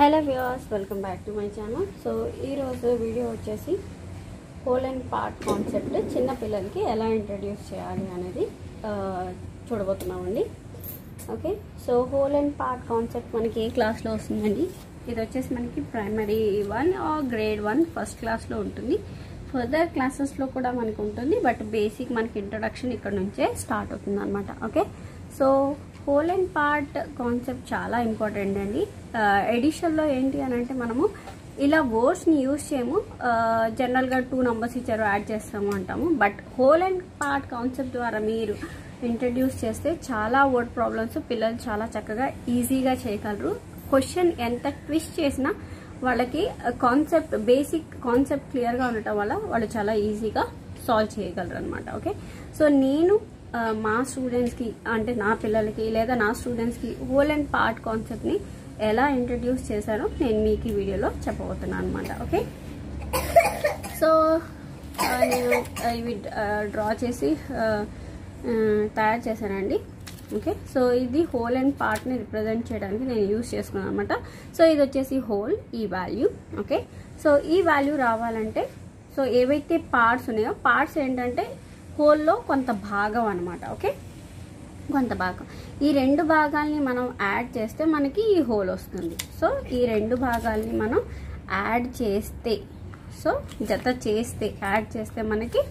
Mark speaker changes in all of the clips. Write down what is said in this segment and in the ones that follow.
Speaker 1: Hello viewers, welcome back to my channel. So ఈరోజు వీడియో వచ్చేసి హోల్ అండ్ పార్ట్ కాన్సెప్ట్ చిన్న పిల్లలకి ఎలా ఇంట్రడ్యూస్ చేయాలి అనేది చూడబోతున్నామండి. Okay, so whole and part concept మనకి ఏ క్లాస్లో వస్తుందండి? ఇది వచ్చేసి మనకి ప్రైమరీ 1 ఆర్ గ్రేడ్ 1 ఫస్ట్ క్లాస్లో ఉంటుంది. ఫర్దర్ క్లాసెస్లో కూడా మనకు ఉంటుంది, బట్ బేసిక్ మనకి ఇంట్రొడక్షన్ ఇక్కడ నుంచే స్టార్ట్ అవుతుంది అనమాట. Okay, so whole and part concept చాలా ఇంపార్టెంట్ అండి. ఎడిషన్లో ఏంటి అని అంటే మనము ఇలా వర్డ్స్ని యూజ్ చేయము. జనరల్గా 2 numbers ఇచ్చారు, యాడ్ చేస్తాము అంటాము. But whole and part concept ద్వారా మీరు ఇంట్రడ్యూస్ చేస్తే చాలా వర్డ్ ప్రాబ్లమ్స్ పిల్లలు చాలా చక్కగా ఈజీగా చేయగలరు. క్వశ్చన్ ఎంత ట్విస్ట్ చేసినా వాళ్ళకి కాన్సెప్ట్ బేసిక్ కాన్సెప్ట్ క్లియర్గా ఉండటం వల్ల వాళ్ళు చాలా ఈజీగా సాల్వ్ చేయగలరు అనమాట. ఓకే, సో నేను మా స్టూడెంట్స్కి అంటే నా పిల్లలకి లేదా నా స్టూడెంట్స్కి హోల్ అండ్ పార్ట్ కాన్సెప్ట్ని ఎలా ఇంట్రడ్యూస్ చేశానో నేను మీకు ఈ వీడియోలో చెప్పబోతున్నాను అనమాట. ఓకే, సో నేను ఇవి డ్రా చేసి తయారు చేశానండి. ఓకే, సో ఇది హోల్ అండ్ పార్ట్ని రిప్రజెంట్ చేయడానికి నేను యూజ్ చేసుకున్నాను అనమాట. సో ఇది వచ్చేసి హోల్, ఈ వాల్యూ. ఓకే, సో ఈ వాల్యూ రావాలంటే సో ఏవైతే పార్ట్స్ ఉన్నాయో పార్ట్స్ ఏంటంటే హోల్లో కొంత భాగం అనమాట. ఓకే, కొంత భాగం. ఈ 2 భాగాల్ని మనం యాడ్ చేస్తే మనకి ఈ హోల్ వస్తుంది. సో ఈ 2 భాగాల్ని మనం యాడ్ చేస్తే, సో జత చేస్తే, యాడ్ చేస్తే మనకి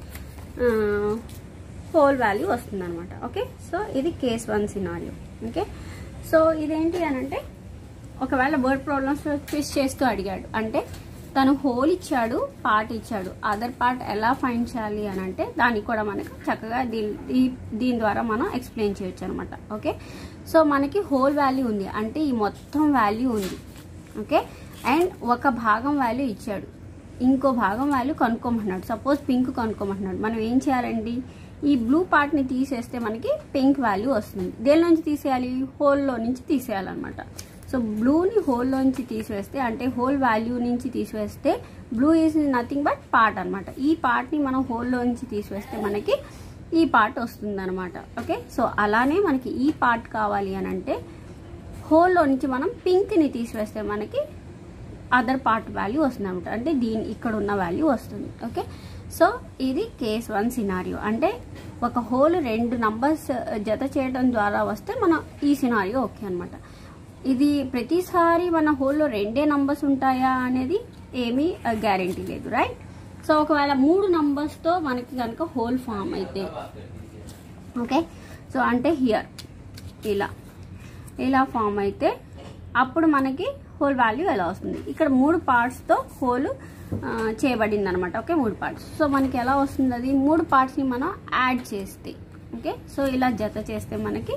Speaker 1: హోల్ వాల్యూ వస్తుంది అనమాట. ఓకే, సో ఇది కేస్ 1 సినారియో. ఓకే, సో ఇదేంటి అని అంటే ఒకవేళ వర్డ్ ప్రాబ్లమ్స్ ట్విస్ట్ చేస్తూ అడిగాడు అంటే తను హోల్ ఇచ్చాడు, పార్ట్ ఇచ్చాడు, అదర్ పార్ట్ ఎలా ఫైండ్ చేయాలి అని అంటే దానికి కూడా మనకు చక్కగా దీని ద్వారా మనం ఎక్స్ప్లెయిన్ చేయొచ్చు అనమాట. ఓకే, సో మనకి హోల్ వాల్యూ ఉంది అంటే ఈ మొత్తం వాల్యూ ఉంది. ఓకే, అండ్ ఒక భాగం వాల్యూ ఇచ్చాడు, ఇంకో భాగం వాల్యూ కనుక్కోమంటున్నాడు. సపోజ్ పింక్ కనుక్కోమంటున్నాడు. మనం ఏం చేయాలండి? ఈ బ్లూ పార్ట్ని తీసేస్తే మనకి పింక్ వాల్యూ వస్తుంది. దేని నుంచి తీసేయాలి? హోల్లో నుంచి తీసేయాలన్నమాట. సో బ్లూని హోల్లోంచి తీసివేస్తే అంటే హోల్ వాల్యూ నుంచి తీసివేస్తే blue is nothing but part అనమాట. ఈ పార్ట్ని మనం హోల్లోంచి తీసివేస్తే మనకి ఈ పార్ట్ వస్తుంది అనమాట. ఓకే, సో అలానే మనకి ఈ పార్ట్ కావాలి అని అంటే హోల్లో నుంచి మనం పింక్ని తీసివేస్తే మనకి అదర్ పార్ట్ వాల్యూ వస్తుంది అనమాట. అంటే ఇక్కడ ఉన్న వాల్యూ వస్తుంది. ఓకే, సో ఇది కేస్ 1 సినారియో. అంటే ఒక హోల్ 2 numbers జత చేయడం ద్వారా వస్తే మన ఈ సినారియో ఓకే అనమాట. ఇది ప్రతిసారి మన హోల్లో 2 numbers ఉంటాయా అనేది ఏమీ గ్యారెంటీ లేదు, రైట్? సో ఒకవేళ 3 numbers మనకి కనుక హోల్ ఫామ్ అయితే, ఓకే, సో అంటే హియర్ ఇలా ఫామ్ అయితే అప్పుడు మనకి హోల్ వాల్యూ ఎలా వస్తుంది? ఇక్కడ 3 partsతో హోల్ చేయబడింది అనమాట. Okay, 3 parts. సో మనకి ఎలా వస్తుంది? అది 3 partsని మనం యాడ్ చేస్తే, ఓకే, సో ఇలా జత చేస్తే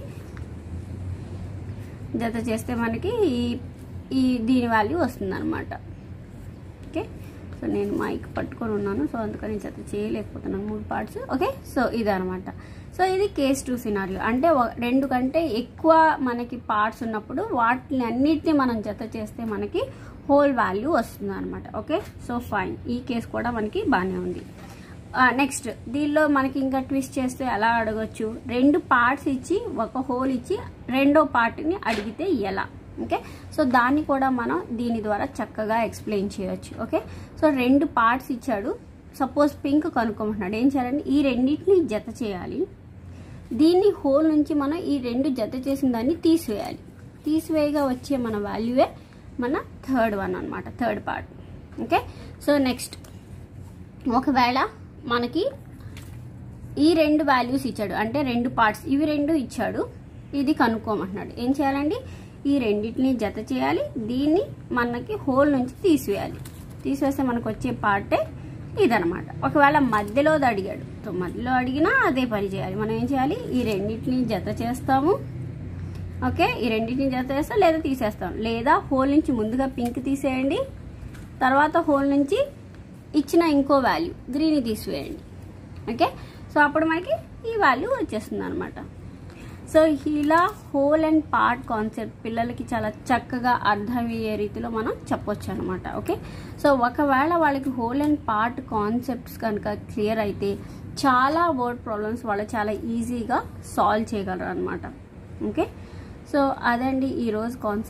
Speaker 1: మనకి దీని వాల్యూ వస్తుంది అనమాట. ఓకే, సో నేను మైక్ పట్టుకొని ఉన్నాను, సో అందుకని జత చేయలేకపోతున్నాను 3 parts. ఓకే, సో ఇదనమాట. సో ఇది కేస్ 2 సినారియో. అంటే 2 కంటే ఎక్కువ మనకి పార్ట్స్ ఉన్నప్పుడు వాటిని అన్నిటిని మనం జత చేస్తే మనకి హోల్ వాల్యూ వస్తుంది అనమాట. Okay, so fine. ఈ కేసు కూడా మనకి బాగానే ఉంది. నెక్స్ట్ దీనిలో మనకి ఇంకా ట్విస్ట్ చేస్తే ఎలా అడగచ్చు? 2 parts ఇచ్చి ఒక హోల్ ఇచ్చి రెండో పార్ట్ని అడిగితే ఎలా? ఓకే, సో దాన్ని కూడా మనం దీని ద్వారా చక్కగా ఎక్స్ప్లెయిన్ చేయొచ్చు. ఓకే, సో 2 parts ఇచ్చాడు. సపోజ్ పింక్ కనుక్కోమంటున్నాడు. ఏం చేయాలండి? ఈ రెండింటిని జత చేయాలి. దీన్ని హోల్ నుంచి మనం ఈ 2 జత చేసిన దాన్ని తీసివేయాలి. తీసివేయగా వచ్చే మన వాల్యూయే మన థర్డ్ వన్ అనమాట, third part. Okay, so next ఒకవేళ మనకి ఈ 2 వాల్యూస్ ఇచ్చాడు అంటే 2 parts, ఇవి 2 ఇచ్చాడు, ఇది కనుక్కోమంటున్నాడు. ఏం చేయాలండి? ఈ రెండింటిని జత చేయాలి, దీన్ని మనకి హోల్ నుంచి తీసివేయాలి. తీసివేస్తే మనకు వచ్చే పార్టే ఇదనమాట. ఒకవేళ మధ్యలో అడిగాడు, సో మధ్యలో అడిగినా అదే పని చేయాలి. మనం ఏం చేయాలి? ఈ రెండింటిని జత చేస్తాము. ఓకే, ఈ రెండింటిని జత చేస్తాం లేదా తీసేస్తాం. లేదా హోల్ నుంచి ముందుగా పింక్ తీసేయండి, తర్వాత హోల్ నుంచి ఇచ్చిన ఇంకో వాల్యూ గ్రీన్ తీసివేయండి. ఓకే, సో అప్పుడు మనకి ఈ వాల్యూ వచ్చేస్తుంది అనమాట. సో ఇలా హోల్ అండ్ పార్ట్ కాన్సెప్ట్ పిల్లలకి చాలా చక్కగా అర్థమయ్యే రీతిలో మనం చెప్పొచ్చు అనమాట. ఓకే, సో ఒకవేళ వాళ్ళకి హోల్ అండ్ పార్ట్ కాన్సెప్ట్స్ కనుక క్లియర్ అయితే చాలా వర్డ్ ప్రాబ్లమ్స్ వాళ్ళు చాలా ఈజీగా సాల్వ్ చేయగలరు అనమాట. ఓకే, సో అదండి ఈరోజు కాన్సెప్ట్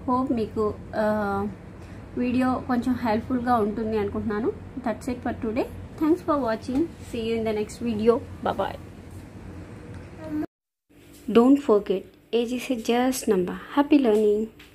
Speaker 1: హోప్ మీకు వీడియో కొంచెం హెల్ప్ఫుల్గా ఉంటుంది అనుకుంటున్నాను. That's it for today. Thanks for watching. See you in the next video. Bye. Don't forget, age is a just number. Happy learning.